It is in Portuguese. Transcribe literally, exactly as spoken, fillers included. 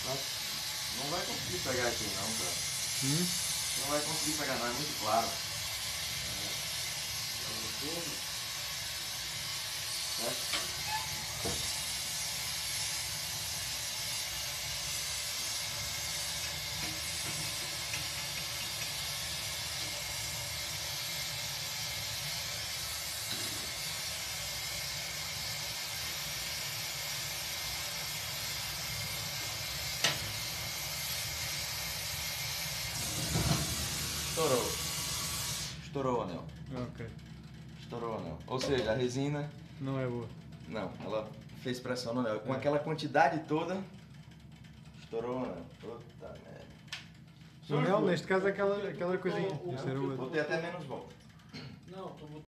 Não vai conseguir pegar aqui não, cara. Hum? Não vai conseguir pegar não, é muito claro. É. Estourou. Estourou o anel. Ok. Estourou o anel. Ou seja, a resina... Não é boa. Não, ela fez pressão no anel. Com É. aquela quantidade toda, estourou o anel. Puta merda. O anel, neste caso, é aquela, aquela coisinha. O- o- Esta era outra. Botei até menos volta. Não, tu